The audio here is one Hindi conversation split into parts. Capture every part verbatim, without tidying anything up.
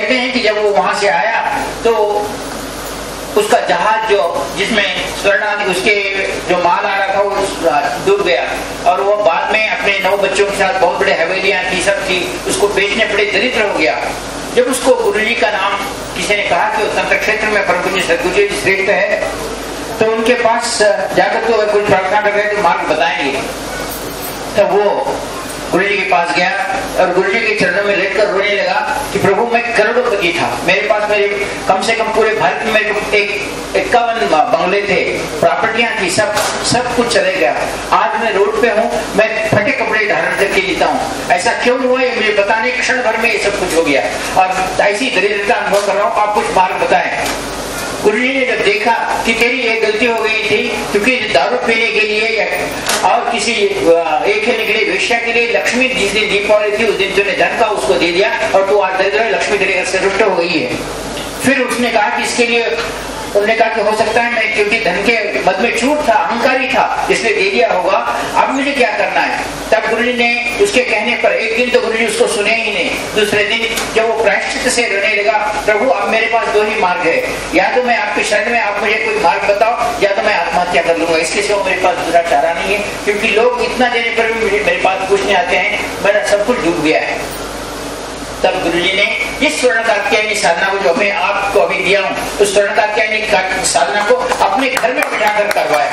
कहते हैं कि जब वो वहां से आया तो उसका जहाज जो जिसमें स्वर्ण उसके जो माल आ रहा था वो डूब गया और वो बाद में अपने नौ बच्चों के साथ, बहुत बड़े हवेलियां थी, सब थी, उसको बेचने पड़े, दरिद्र हो गया। जब उसको गुरु जी का नाम किसी ने कहा कि वो तंत्र क्षेत्र में परम पूज्य सद्गुरु जी श्रेष्ठ है, तो उनके पास जाकर तो कुछ प्रार्थना कर रहे तो मार्ग बताएंगे। तो वो गुरु जी के पास गया और गुरु जी के चरणों में लेटकर रोने लगा कि प्रभु मैं करोड़पति था, मेरे पास मेरे कम से कम पूरे भारत में मेरे एक इक्यावन बंगले थे, प्रॉपर्टियां थी, सब सब कुछ चले गया। आज मैं रोड पे हूँ, मैं फटे कपड़े धारण करके जीता हूँ। ऐसा क्यों हुआ है मुझे बताने, क्षण भर में ये सब कुछ हो गया और ऐसी दरिद्रता अनुभव कर रहा हूँ, आप कुछ मार्ग बताएं। गुरु जी ने जब देखा कि तेरी ये गलती हो गई थी, क्योंकि दारू पीने के लिए और किसी एक खेलने के लिए, वेश्या के लिए, लक्ष्मी जिस दिन दीपावली थी उस दिन तूने धन का उसको दे दिया और तू आज दरिद्र है, लक्ष्मी तेरे घर से रुष्ट हो गई है। फिर उसने कहा कि इसके लिए, उन्होंने कहा कि हो सकता है मैं क्योंकि धन के मद में छूट था, अहंकारी था, इसलिए दे दिया होगा, अब मुझे क्या करना है। तब गुरु जी ने उसके कहने पर एक दिन तो गुरु जी उसको सुने ही नहीं, दूसरे दिन जब वो प्रायश्चित से रोने लगा, प्रभु अब मेरे पास दो ही मार्ग है, या तो मैं आपके शरण में, आप मुझे कोई मार्ग बताओ, या तो मैं आत्महत्या कर लूंगा, इसके सिवा मेरे पास दूसरा चारा नहीं है, क्योंकि लोग इतना देने पर भी मुझे मेरे पास पूछने आते हैं, मेरा सब कुछ डूब गया है। तब गुरुजी ने इस स्वर्ण कात्यायनी साधना को जो मैं आपको अभी दिया हूँ, उस स्वर्ण कात्यायनी साधना को अपने घर में बिठाकर करवाया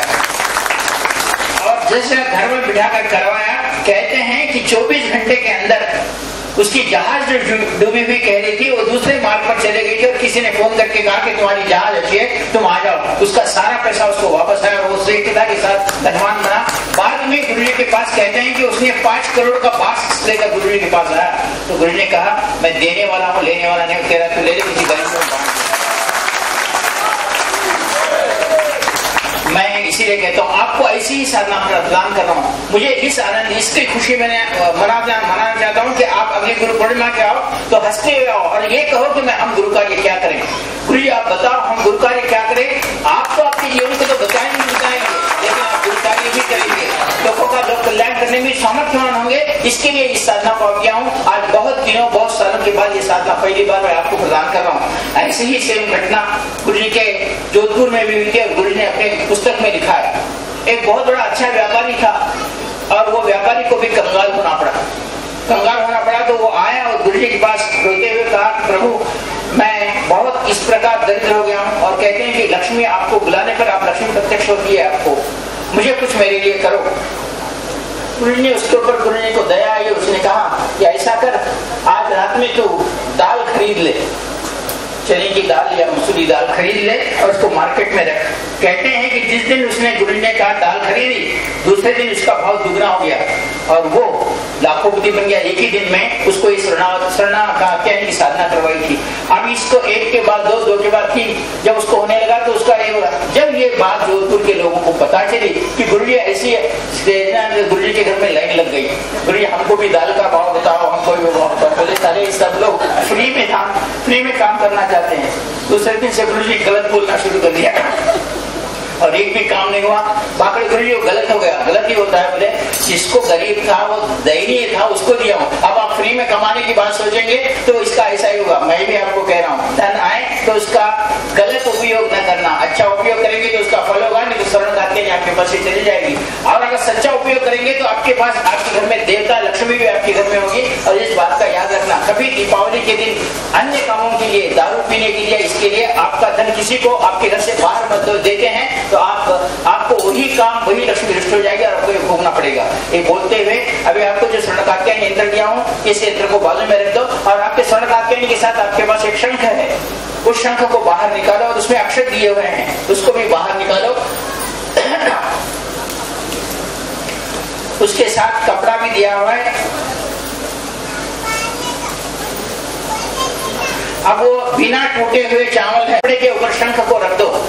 और जैसे घर में बिठाकर करवाया, कहते हैं कि चौबीस घंटे के अंदर उसकी जहाज जो डूबी हुई कह रही थी वो दूसरे मार्ग पर चले गई थी और किसी ने फोन करके कहा कि तुम्हारी जहाज अच्छी है, तुम आ जाओ। उसका सारा पैसा उसको वापस आया और वो श्रेष्ठता के साथ धनवान बना। बाद में गुरु जी के पास कहते हैं कि उसने पांच करोड़ का पास लेकर गुरु जी के पास आया, तो गुरु जी ने कहा मैं देने वाला हूँ, लेने वाला नहीं, तेरा तो ले ले, किसी गरीब को। मैं इसीलिए कहता हूँ आपको ऐसी ही साधना प्रदान कर रहा हूँ। मुझे इस आनंद, इसकी खुशी मैंने मनाना मनाना चाहता हूँ कि आप अगले गुरु पूर्णिमा के आओ तो हंसते हुए आओ और ये कहो कि मैं हम गुरु कार्य क्या करें। गुरु जी आप बताओ हम गुरु कार्य क्या करें। आप तो आपके जीवन को तो बताएंगे बताएंगे लेकिन आप गुरु कार्य भी करेंगे, लोगों का लोक कल्याण करने में सामर्थ्यवान होंगे। इसके लिए इस साधना को किया हूँ। आज बहुत दिनों बहुत सालों के बाद ये साधना पहली बार मैं आपको प्रदान कर रहा हूँ। ऐसे ही सेम घटना गुरु जी के जोधपुर में भी हुई थी और गुरु जी ने अपने पुस्तक में लिखा है। एक बहुत बड़ा अच्छा व्यापारी था और वो व्यापारी को भी कंगाल होना पड़ा कंगाल होना पड़ा तो वो आया और गुरु जी के पास रोते हुए कहा प्रभु मैं बहुत इस प्रकार दरिद्र हो गया हूँ और कहते हैं कि लक्ष्मी आपको बुलाने पर आप लक्ष्मी प्रत्यक्ष होती है, आपको मुझे कुछ मेरे लिए करो। गुरु जी ने उसके ऊपर गुरु जी को दया आई, उसने कहा कि ऐसा कर आज रात में तू दाल खरीद ले, चने की दाल या मसूरी दाल खरीद ले और उसको मार्केट में रख। कहते हैं कि जिस दिन उसने गुरु ने कहा दाल खरीदी, दूसरे दिन उसका भाव दुगना हो गया और वो लाखोपति बन गया। एक ही दिन में उसको इस शरणा कात्यायनी की साधना करवाई थी। अब इसको एक के बाद दो, दो के बाद तीन, जब उसको होने लगा तो उसका ये होगा। जब ये बात जोधपुर के लोगों को पता चली कि गुरु जी ऐसी है, गुरु जी के घर में लाइन लग गई, गुरु जी हमको भी दाल का भाव बताओ, हमको भी भाव बताओ। बोले सारे सब लोग फ्री में काम फ्री में काम करना चाहते हैं। दूसरे दिन से गुरु जी गलत बोलना शुरू कर दिया और एक भी काम नहीं हुआ। बाकी गुरु जी गलत हो गया। गलत ही होता है, बोले जिसको गरीब था वो दयनीय था उसको दिया हूँ। अब आप फ्री में कमाने की बात सोचेंगे तो इसका ऐसा ही होगा। मैं भी आपको कह रहा हूँ धन आए तो उसका गलत उपयोग न करना, अच्छा उपयोग करेंगे तो उसका फल होगा, नहीं तो स्वर्ण कात्यायनी आपके पास से चली जाएगी। और अगर सच्चा उपयोग करेंगे तो आपके पास आपके घर में देवता लक्ष्मी भी आपके घर में होगी। और इस बात का याद रखना, कभी दीपावली के दिन अन्य कामों के लिए, दारू पीने के लिए, इसके लिए आपका धन किसी को आपके घर से बाहर मत देते हैं तो आप आपको वही काम वही लक्ष्मी दृष्ट हो जाएगी और आपको ये भोगना पड़ेगा। ये बोलते हुए अभी आपको जो स्वर्ण कात्यायनी यंत्र दिया हूँ इस यंत्र को बाजू में रख दो और आपके स्वर्ण कात्यायनी के साथ आपके पास एक शंख है, उस शंख को बाहर निकालो और उसमें अक्षर दिए हुए हैं उसको भी बाहर निकालो। उसके साथ कपड़ा भी दिया हुआ है। अब वो बिना टूटे हुए चावल है, कपड़े के ऊपर शंख को रख दो।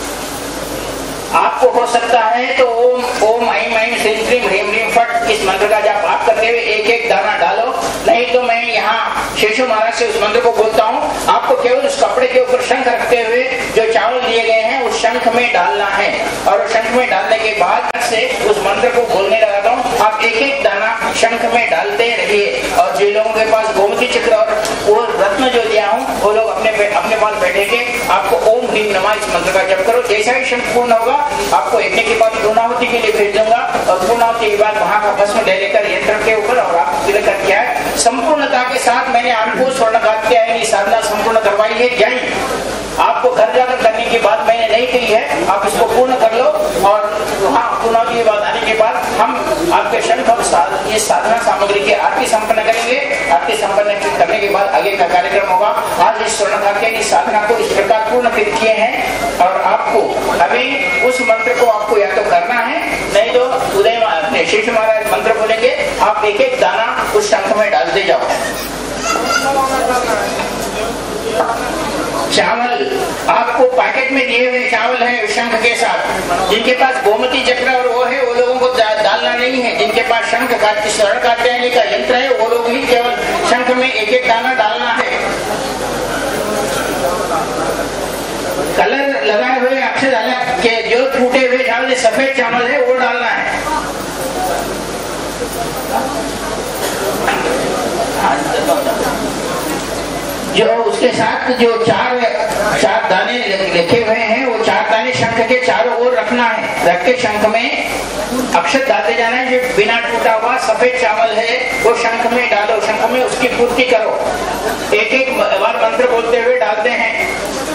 आपको हो सकता है तो ओम ओम ऐं ऐं श्रीं श्रीं ह्रीं ह्रीं फट इस मंत्र का जाप आप करते हुए एक एक दाना डालो नहीं तो मैं यहाँ शेषु महाराज से उस मंत्र को बोलता हूँ। आपको केवल उस कपड़े के ऊपर शंख रखते हुए जो चावल दिए गए हैं उस शंख में डालना है, और शंख में डालने के बाद से उस मंत्र को बोलने लगाता हूँ। आप एक एक दाना शंख में डालते रहिए, और जिन लोगों के पास गोमती चक्र और वो रत्न जो दिया हूँ वो लोग अपने अपने पास बैठे के आपको ओम ह्रीम नमः इस मंत्र का जप करो। जैसा ही शंख पूर्ण होगा आपको यज्ञ के बाद पूर्णाहुति के लिए भेज दूंगा, और पूर्णाहुति के बाद वहां का भस्म ले लेकर यंत्र के ऊपर और आप तिलक किया है। संपूर्णता के साथ मैंने आपको स्वर्ण कात्यायनी साधना संपूर्ण करवाई है। जय आपको घर जाकर करने की बात मैंने नहीं कही है, आप इसको पूर्ण कर लो, और वहाँ पूर्णाहुति के बाद आने के बाद हम आपके शंख और ये साधना सामग्री की आरती संपन्न करेंगे। आरती संपन्न करने के बाद आगे का कार्यक्रम होगा। आज इस स्वर्ण कात्यायनी साधना को इस प्रकार पूर्ण किए हैं, और आपको अभी उस मंत्र को आपको या तो करना है, नहीं तो उदय अपने शेषु महाराज मंत्र बोलेंगे, आप एक एक दाना उस शंख में डालते जाओ। चावल आपको पैकेट में दिए हुए चावल है शंख के साथ। जिनके पास गोमती चक्र और वो है वो लोगों को डालना नहीं है। जिनके पास शंख स्वर्ण कात्यायनी का यंत्र है वो लोग ही केवल शंख में एक एक दाना डालना है। कलर लगाए हुए अक्षरधारा के जो टूटे हुए चावल सफेद चावल है वो डालना है। जो उसके साथ जो चार चार दाने लिखे हुए हैं वो चार दाने शंख के चारों ओर रखना है। रख के शंख में अक्षत डालते जाना है। जो बिना टूटा हुआ सफेद चावल है वो शंख में डालो, शंख में उसकी पूर्ति करो। एक एक बार मंत्र बोलते हुए डालते हैं।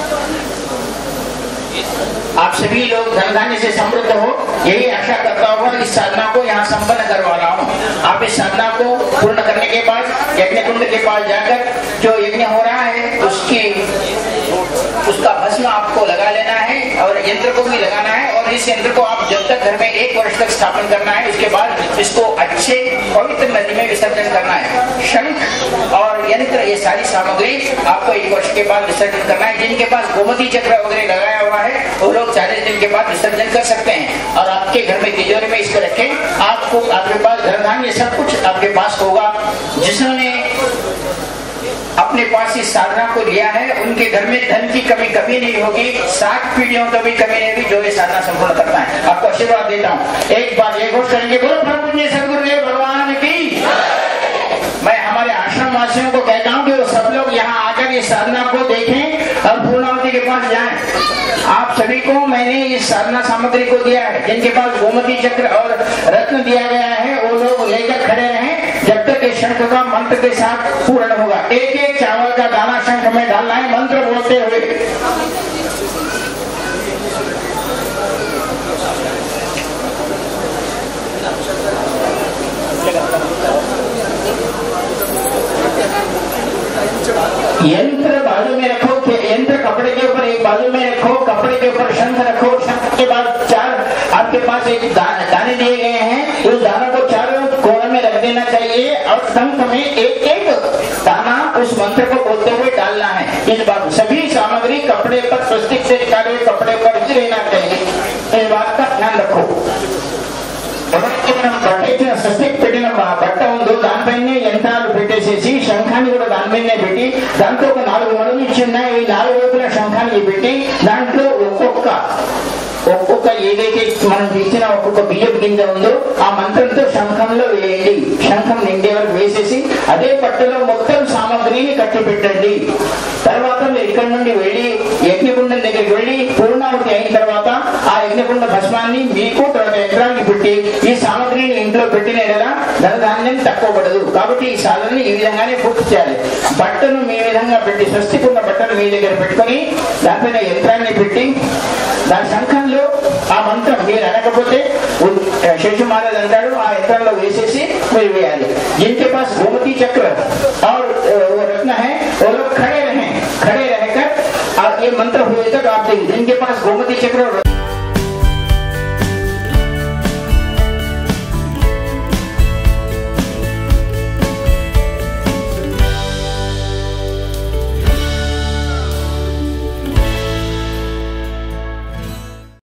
आप सभी लोग धन धान्य से समृद्ध हो, यही आशा करता हूँ। इस साधना को यहाँ संपन्न करवा रहा हूँ। आप इस साधना को पूर्ण करने के बाद यज्ञ कुंड के पास जाकर जो यज्ञ हो रहा है उसकी उसका भस्म आपको लगा लेना है, और यंत्र को भी लगाना है। और इस यंत्र को आप जब तक घर में एक वर्ष तक स्थापन करना है, उसके बाद इसको अच्छे पवित्र नदी में विसर्जन करना है। शंख और यंत्र ये सारी सामग्री आपको एक वर्ष के बाद विसर्जन करना है। जिनके पास गोमती चक्र वगैरह लगाया हुआ है वो लोग चालीस दिन के बाद विसर्जन कर सकते हैं, और आपके घर में तिजोरी में इसको रखें। आपको आपके पास धन धान्य सब कुछ आपके पास होगा। जिसने अपने पास इस साधना को लिया है उनके घर में धन की कमी कभी नहीं होगी। सात पीढ़ियों तो भी कमी नहीं होगी जो ये साधना संपूर्ण करता है। आपको आशीर्वाद देता हूँ। एक बार ये घोष करेंगे, बोलो प्रभु जी सदगुरुदेव भगवान की। मैं हमारे आश्रम वासियों को कहता हूँ कि वो सब लोग यहाँ आकर इस साधना को देखें और पूर्णाहुति के पास जाएं। आप सभी को मैंने इस साधना सामग्री को दिया है। जिनके पास गोमती चक्र और रत्न दिया गया है वो लोग लेकर खड़े रहें जब तक इस शंख का मंत्र के साथ पूर्ण होगा। एक एक चावल का दाना शंख में डालना है मंत्र बोलते हुए। यंत्र बाजू में रखो, यंत्र कपड़े के ऊपर एक बाजू में रखो, कपड़े के ऊपर शंख रखो। शंख के बाद चार आपके पास एक दा, दाने दिए गए हैं। उस दानों को चारों कोने में रख देना चाहिए, और शंख में एक एक दाना उस मंत्र को बोलते हुए डालना है। इस बात सभी सामग्री कपड़े पर स्वस्तिक से निकाले हुए कपड़े पर ही रहना चाहिए। इस बात का ध्यान रखो। బట్ట ఉందో దానిపైనే యంత్రాలు పెట్టేసేసి శంఖాన్ని కూడా దానిపైనే పెట్టి దాంట్లో ఒక నాలుగు మడులు ఇచ్చి ఉన్నాయి. ఈ నాలుగు వైపుల శంఖాన్ని పెట్టి దాంట్లో ఒక్కొక్క ఒక్కొక్క ఏదైతే మనం ఇచ్చిన ఒక్కొక్క బియ్యపు గింజ ఉందో ఆ మంత్రంతో శంఖంలో వేయండి. శంఖం నిండే వరకు వేసేసి అదే పట్టులో మొత్తం సామగ్రిని కట్టి పెట్టండి. తర్వాత మీరు ఇక్కడ నుండి వెళ్ళి యజ్ఞకుండం దగ్గరికి వెళ్ళి పూర్ణాహుతి అయిన తర్వాత ఆ యజ్ఞకుండ భస్మాన్ని మీకు తర్వాత యంత్రానికి పెట్టి ఈ సామగ్రిని ఇంట్లో పెట్టిన కదా ధనధాన్యం తక్కువ పడదు. కాబట్టి ఈ సాధనని ఈ విధంగానే పూర్తి చేయాలి. బట్టను మీ విధంగా పెట్టి స్వస్తికున్న బట్టను మీ దగ్గర పెట్టుకుని దానిపైన యంత్రాన్ని పెట్టి దాని శంఖంలో ఆ మంత్రం మీరు అనకపోతే शेषु महाराज अंटारू आ यंत्र वेसेसी फिर वेयाली. जिनके पास गोमती चक्र और वो रत्न है वो लोग खड़े रहें, खड़े रहकर और ये मंत्र हुए तक आप देखिए. जिनके पास गोमती चक्र